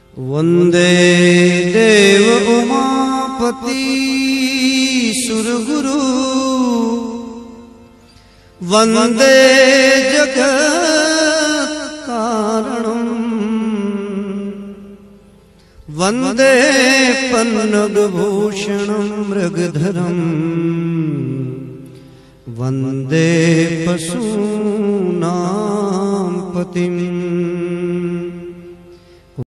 वंदे देव उमापति सुरगुरु वंदे जगत कारणम वंदे पन्नगभूषणं मृगधरम वंदे पशूनां पतिम्।